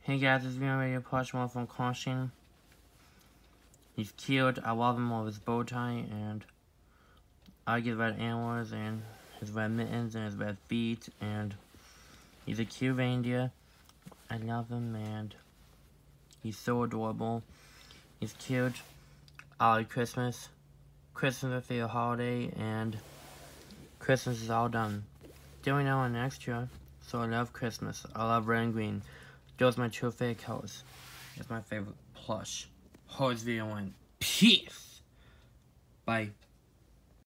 Hey guys, this is Reindeer plush one from Caution. He's cute. I love him with his bow tie, and I get red antlers and his red mittens and his red feet, and he's a cute reindeer. I love him, and he's so adorable. He's cute. I like Christmas. Christmas is my favorite holiday, and Christmas is all done. Doing now and next year, so I love Christmas. I love red and green. Those are my two favorite colors. It's my favorite plush. Hope this video went. Peace! Bye.